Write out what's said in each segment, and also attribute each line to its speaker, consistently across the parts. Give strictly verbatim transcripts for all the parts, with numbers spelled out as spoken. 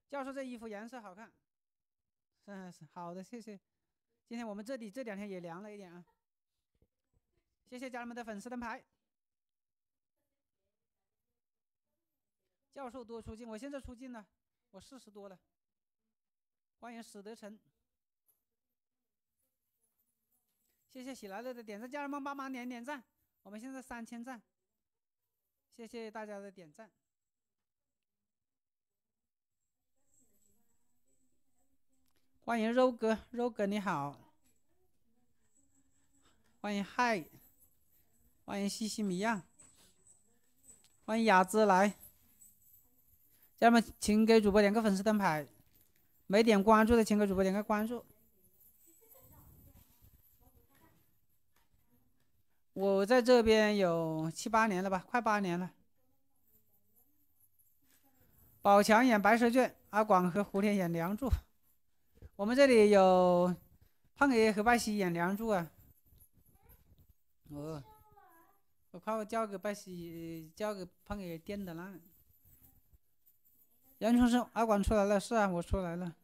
Speaker 1: 教授这衣服颜色好看，是是好的，谢谢。今天我们这里这两天也凉了一点啊，谢谢家人们的粉丝灯牌。教授多出镜，我现在出镜了，我四十多了。欢迎史德成，谢谢喜来乐的点赞，家人们帮忙点点赞，我们现在三千赞，谢谢大家的点赞。欢迎肉哥，肉哥你好。欢迎嗨，欢迎西西米亚，欢迎雅芝来。家人们，请给主播点个粉丝灯牌，没点关注的请给主播点个关注。我在这边有七八年了吧，快八年了。宝强演白蛇传，阿广和胡天演梁祝。我们这里有胖爷和拜西演梁祝啊。哦，我怕我交给拜西，交给胖爷颠的烂。杨春生，阿广出来了，是啊，我出来了。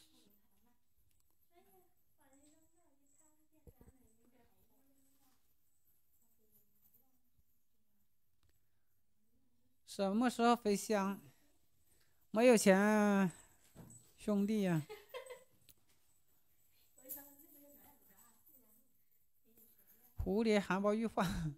Speaker 1: 什么时候飞箱？没有钱啊，兄弟呀、啊。蝴蝶含苞欲放。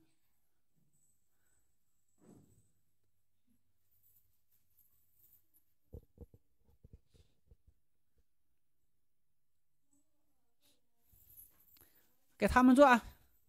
Speaker 1: 给他们做啊。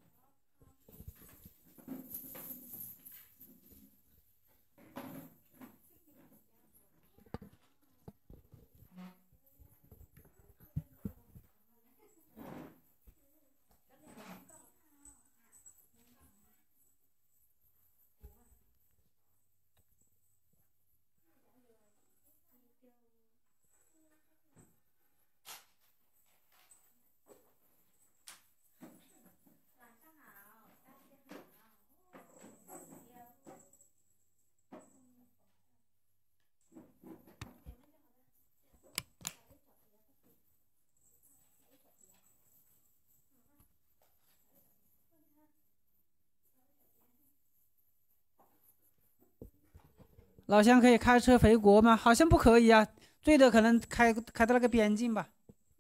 Speaker 1: 老乡可以开车回国吗？好像不可以啊，最多可能开开到那个边境吧。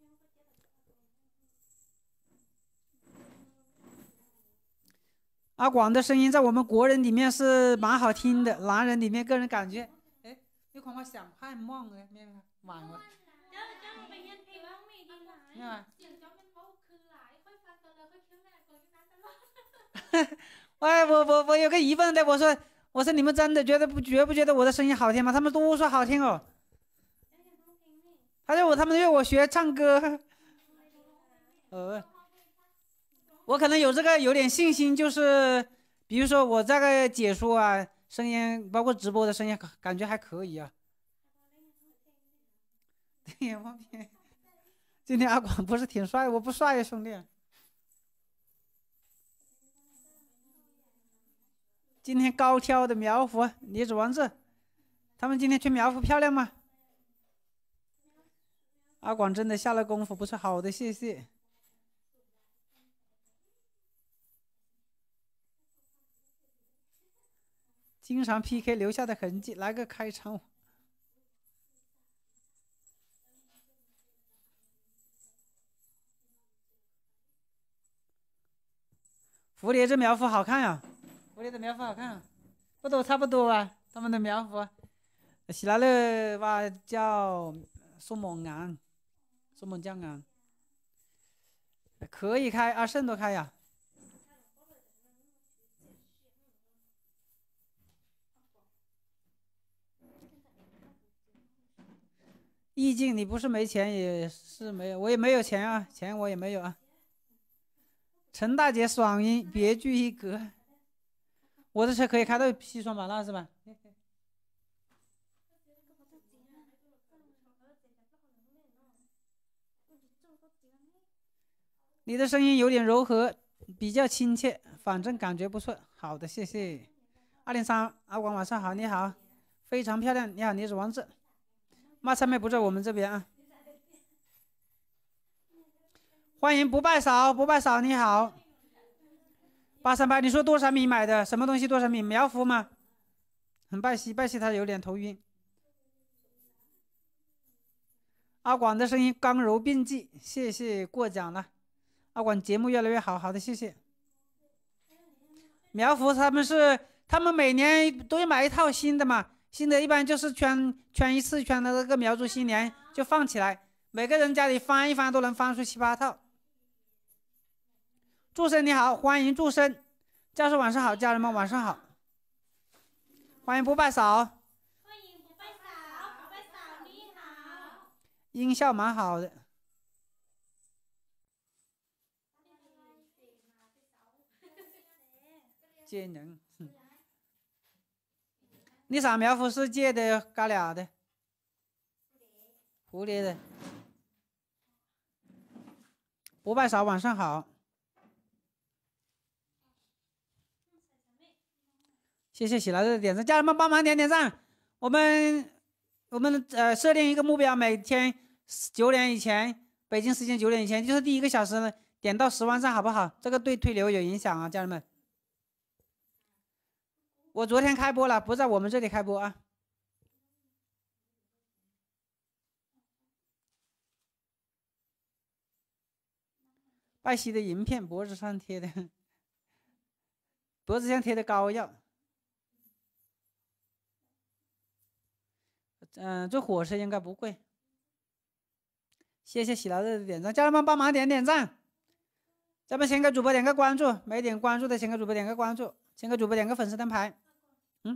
Speaker 1: 阿广的声音在我们国人里面是蛮好听的，男人里面个人感觉，哎，你看我想太梦了，咩晚了。哎，我我我有个疑问的，我说我说你们真的觉得不觉不觉得我的声音好听吗？他们都说好听哦。他说我他们约我学唱歌，呃，我可能有这个有点信心，就是比如说我这个解说啊，声音包括直播的声音，感觉还可以啊。对，我天，今天阿广不是挺帅，我不帅呀，兄弟。今天高挑的苗阜、李子王志，他们今天去苗阜漂亮吗？阿广真的下了功夫，不错，好的，谢谢。经常 P K 留下的痕迹，来个开场。蝴蝶这苗阜好看呀、啊，蝴蝶的苗阜好看、啊，不都差不多吧？他们的苗阜，喜来乐话叫宋猛昂，宋猛将昂，可以开，阿胜都开呀、啊。意境，你不是没钱也是没有，我也没有钱啊，钱我也没有啊。陈大姐爽音，别具一格。我的车可以开到砒霜版纳是吧？你的声音有点柔和，比较亲切，反正感觉不错。好的，谢谢。二零三，阿广晚上好，你好，非常漂亮，你好，你是王志。 妈菜妹不在我们这边啊。欢迎不拜扫，不拜扫你好。八三八，你说多少米买的？什么东西多少米？苗幅吗？很拜西，拜西他有点头晕。阿广的声音刚柔并济，谢谢过奖了。阿广节目越来越好，好的，谢谢。苗幅他们是，他们每年都要买一套新的嘛，新的一般就是圈圈一次圈的那个苗族新年就放起来，每个人家里翻一翻都能翻出七八套。祝生你好，欢迎祝生，教授晚上好，家人们晚上好，欢迎不拜扫。音效蛮好的，节能。你啥苗幅是借的？嘎俩的，蝴蝶的。不拜扫，晚上好，谢谢喜来的点赞，家人们帮忙点点赞。我们我们呃设定一个目标，每天九点以前，北京时间九点以前，就是第一个小时呢，点到十万赞，好不好？这个对推流有影响啊，家人们。我昨天开播了，不在我们这里开播啊。拜西的银片，脖子上贴的，脖子上贴的膏药。嗯、呃，这伙食应该不贵。谢谢喜来的点赞，家人们帮忙点点赞。咱们先给主播点个关注，没点关注的先给主播点个关注，先给主播点个粉丝灯牌。嗯。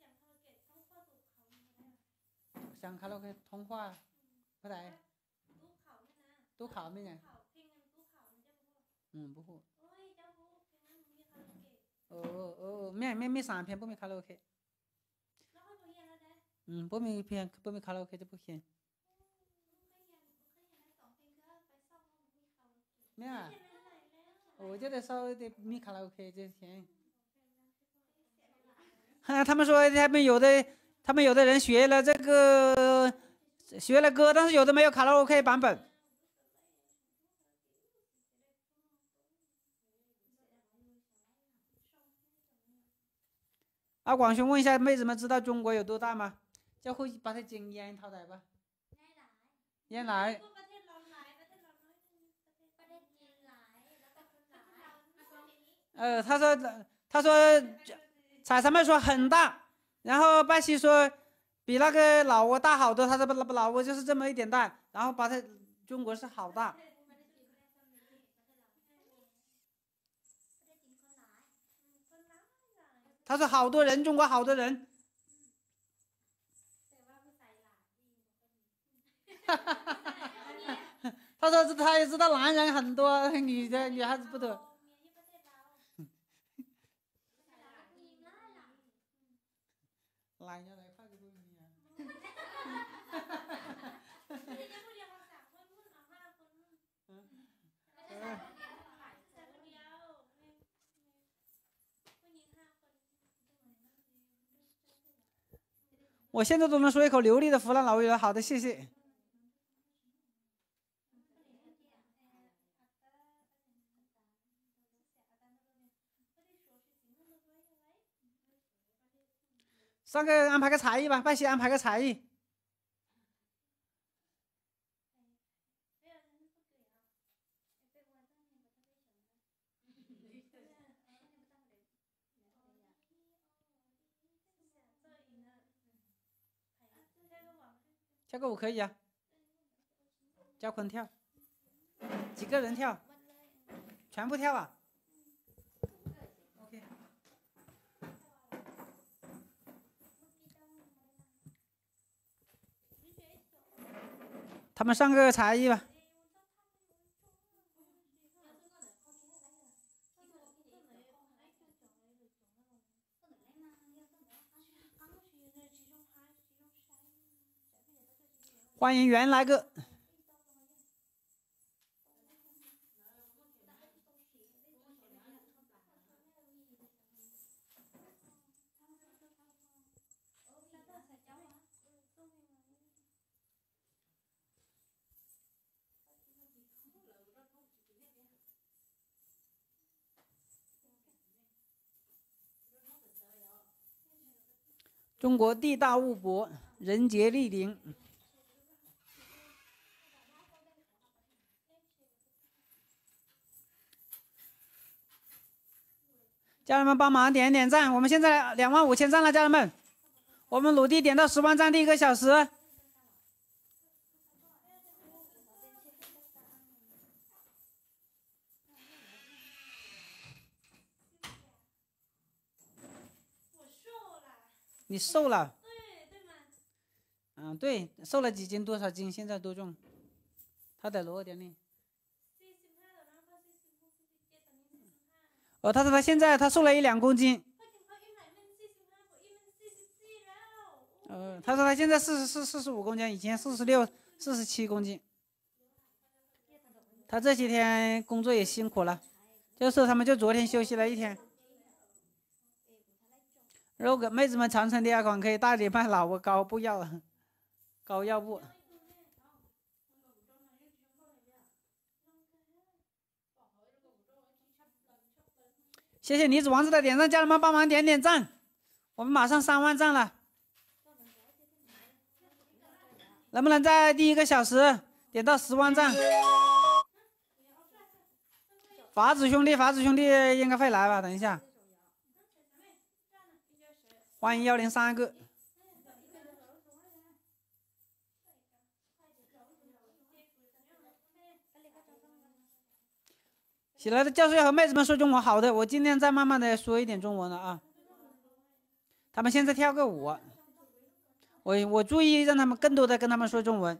Speaker 1: 想卡拉 OK 通话不ได้ตู้ขาวไม่ไงอืม不会เออเออแม่แม่มีสามเพลงบ่มีคาราโอเกะอืมบ่มีเพลงบ่มีคาราโอเกะจะบ่เขียนแม่โอ้จะได้เศร้าได้มีคาราโอเกะจะเขียน他们说他们有的他们有的人学了这个学了歌，但是有的没有卡拉 OK 版本。阿广兄问一下妹子们知道中国有多大吗？จะคุยประเทศจีนแย่เท่าไหร่ปะแย่หลาย呃他说他说彩彩妹说很大，然后拜西说比那个老挝大好多，他说老挝就是这么一点大，然后把它中国是好大。他说好多人，中国好多人。他说他也知道男人很多，女的女孩子不多。来呀来，快点过来呀！我现在都能说一口流利的湖南老语了，好的，谢谢。上个安排个才艺吧，拜西安排个才艺。跳个舞可以啊，教坤跳，几个人跳？全部跳啊 ？OK。他们上个才艺吧。欢迎原来哥。 中国地大物博，人杰地灵。家人们帮忙点一点赞，我们现在两万五千赞了，家人们，我们努力点到十万赞第一个小时。你瘦了？对对吗？嗯，对，瘦了几斤？多少斤？现在多重？他得多少点呢？哦，他说他现在他瘦了一两公斤。呃，他说他现在四十四、四十五公斤，以前四十六、四十七公斤。他这些天工作也辛苦了，就是他们就昨天休息了一天。如果妹子们长城第二款可以大点卖老婆膏不要了，膏药布。谢谢女子王子的点赞，家人们帮忙点点赞，我们马上三万赞了，能不能在第一个小时点到十万赞？法子兄弟，法子兄弟应该会来吧？等一下，欢迎幺零三个。起来的教授要和妹子们说中文，好的，我今天再慢慢的说一点中文了啊。他们现在跳个舞，我我注意让他们更多的跟他们说中文。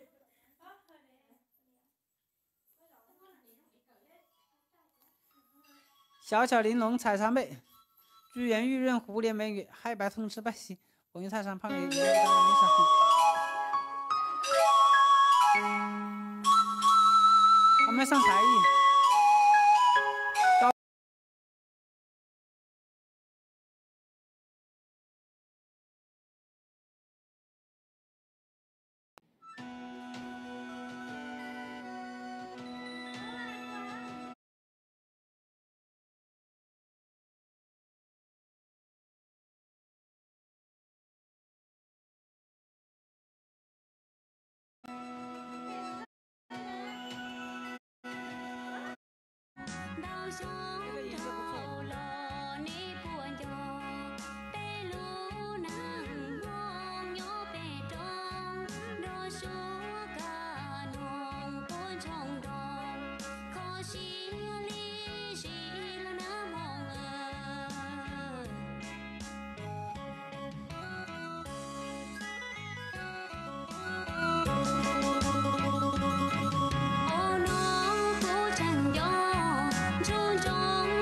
Speaker 1: 小巧玲珑采茶妹，珠圆玉润蝴蝶美女，嗨白通吃拜喜，红玉泰山胖爷爷大人我们要上才艺。
Speaker 2: 哦，农夫正用，注重。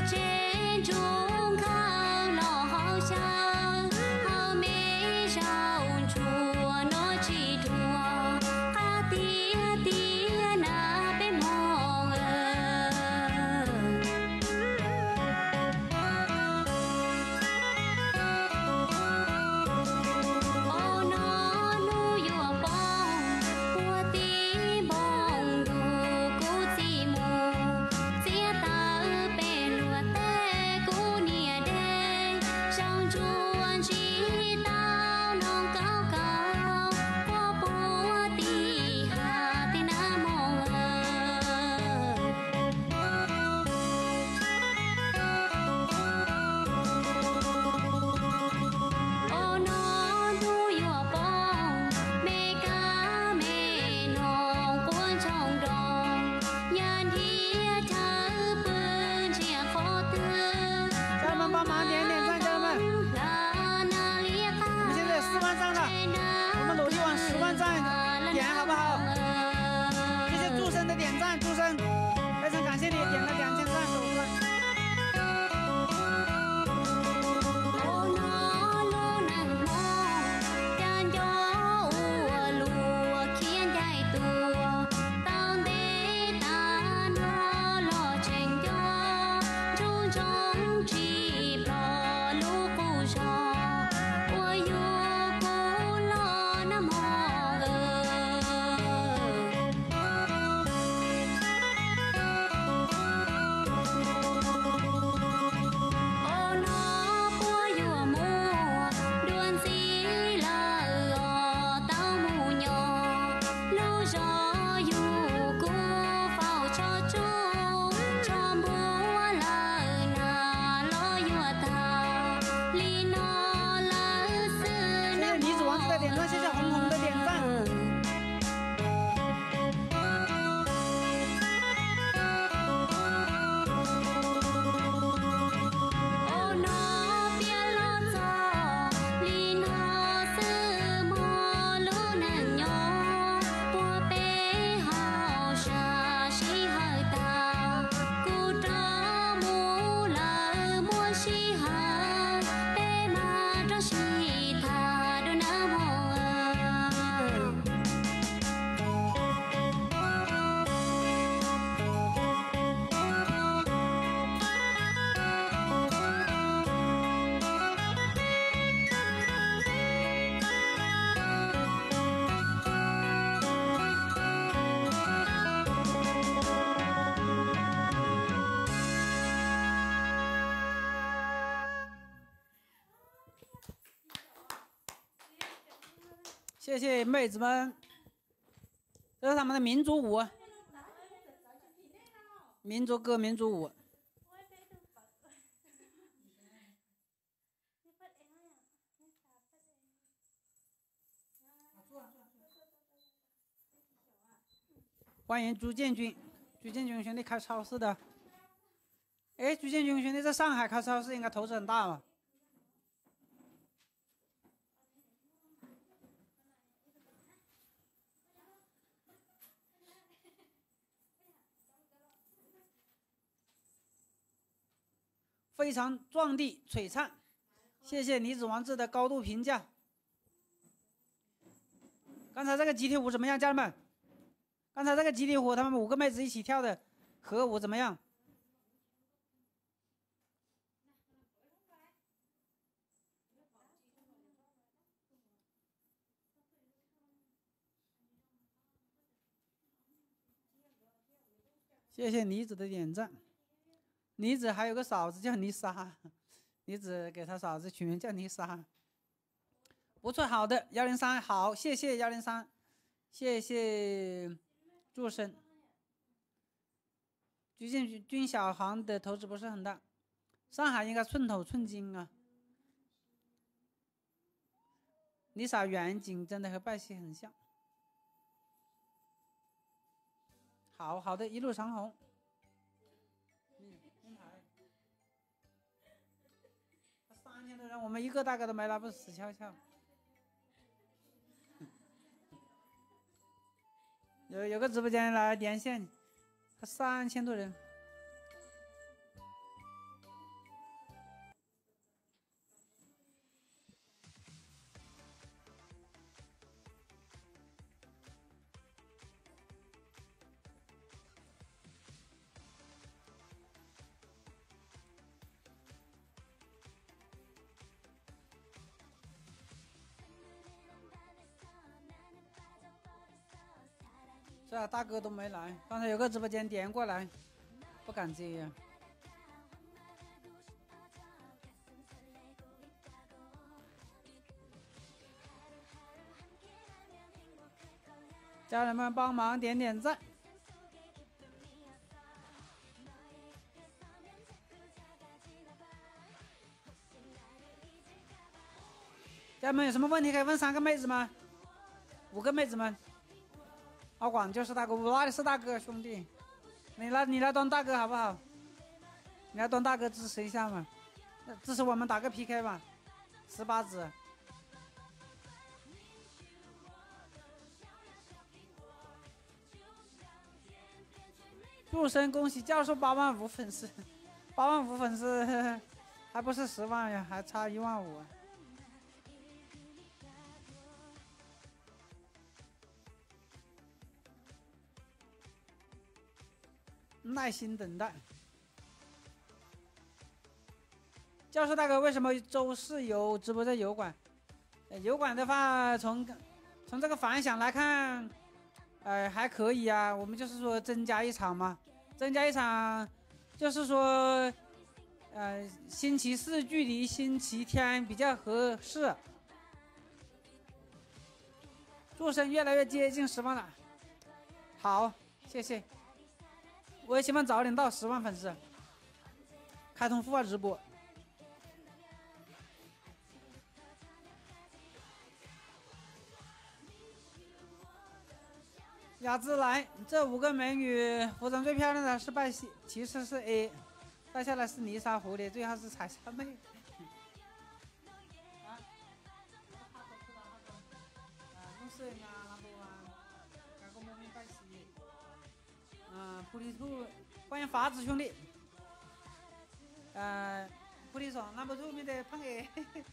Speaker 1: 谢谢妹子们，这是他们的民族舞，民族歌、民族舞。欢迎朱建军，朱建军兄弟开超市的。哎，朱建军兄弟在上海开超市应该投资很大嘛？非常壮丽璀璨，谢谢李子王志的高度评价。刚才这个集体舞怎么样，家人们？刚才这个集体舞，他们五个妹子一起跳的合舞怎么样？谢谢妮子的点赞。妮子还有个嫂子叫妮莎，妮子给她嫂子取名叫妮莎。不错，好的，幺零三好，谢谢幺零三，谢谢祝生。朱建军小航的投资不是很大，上海应该寸土寸金啊。丽莎远景真的和拜希很像。好好的，一路长虹。三千多人，我们一个大概都没拿，不是死翘翘。有有个直播间来连线，三千多人。 是啊，大哥都没来，刚才有个直播间点过来，不敢接呀。家人们帮忙点点赞。家人们有什么问题可以问三个妹子吗？五个妹子们。阿广就是大哥，我哪里是大哥兄弟？你来你来当大哥好不好？你来当大哥支持一下嘛，支持我们打个 P K 吧，十八子。祝生恭喜教授八万五粉丝，八万五粉丝还不是十万呀，还差一万五。耐心等待。教授大哥，为什么周四有直播在油管？呃、油管的话，从从这个反响来看，呃，还可以啊。我们就是说增加一场嘛，增加一场，就是说，呃，星期四距离星期天比较合适。祝生越来越接近十万了，好，谢谢。我也希望早点到十万粉丝，开通付费直播。雅芝来，这五个美女服装最漂亮的是拜西，其次是 A， 再下来是泥沙狐狸，最后是彩霞妹。啊，弄摄影啊，那不啊，那个莫名拜西。嗯，菩提兔，欢迎法子兄弟。呃，菩提说，那不后面的胖 A，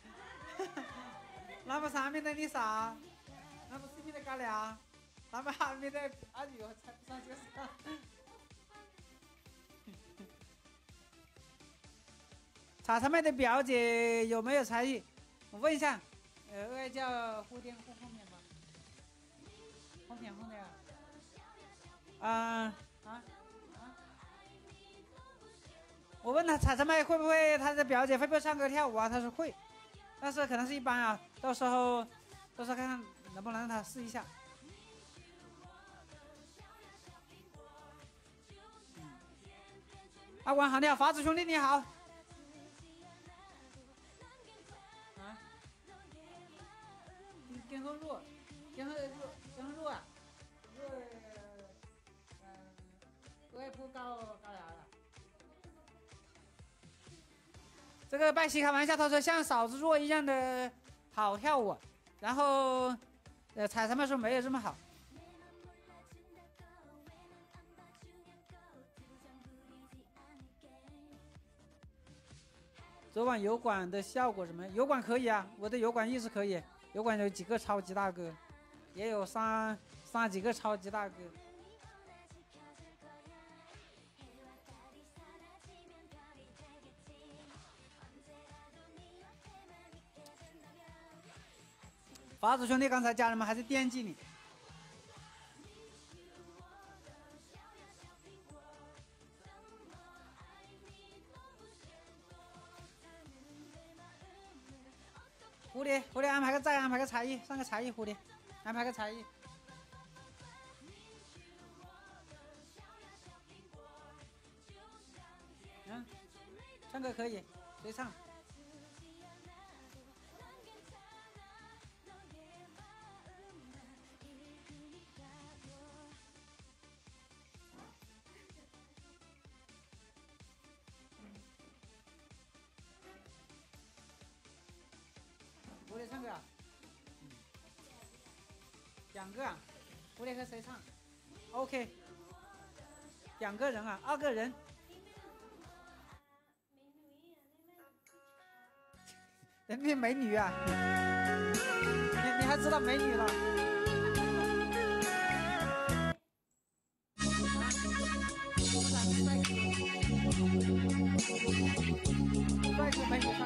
Speaker 1: 那不上面的你啥？那不是面的嘎俩？那么下面的阿女才不上就是上。茶茶妹的表姐有没有才艺？我问一下，呃，二叫后天后后面吧，后面后面啊，啊啊啊！我问他茶茶妹会不会，他的表姐会不会唱歌跳舞啊？他说会，但是可能是一般啊，到时候到时候看看能不能让他试一下。阿关好，你好，法子兄弟你好。啊？跟后入，跟后入，跟后入啊？入，嗯，我也不高高俩了。这个拜西开玩笑，他说像嫂子若一样的好跳舞，然后，呃，彩他们说没有这么好。昨晚油管的效果什么？油管可以啊，我的油管一直可以。油管有几个超级大哥，也有三三几个超级大哥。法子兄弟，刚才家人们还是惦记你。狐狸，狐狸安排个再安排个才艺，上个才艺，狐狸，安排个才艺。嗯，唱歌可以，谁唱？狐狸唱歌啊？嗯，两个啊？狐狸和谁唱 ？OK， 两个人啊，二个人。人品美女啊？你你还知道美女了？帅哥美女上。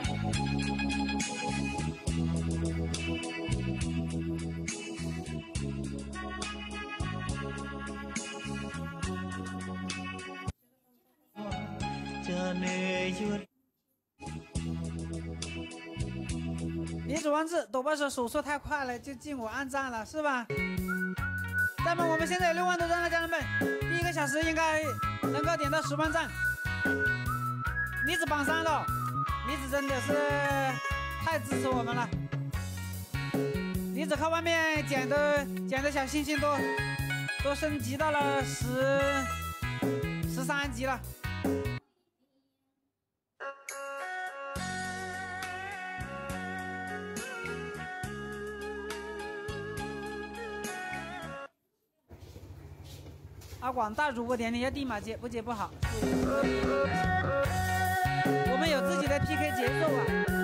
Speaker 1: 李子王志，豆瓣说手速太快了，就进我暗赞了，是吧？咱们我们现在有六万多赞了，家人们，第一个小时应该能够点到十万赞。李子榜三了，李子真的是太支持我们了。李子靠外面捡的捡的小星星都都升级到了十十三级了。阿广大主播点点要立马接，不接不好。我们有自己的 P K 节奏啊。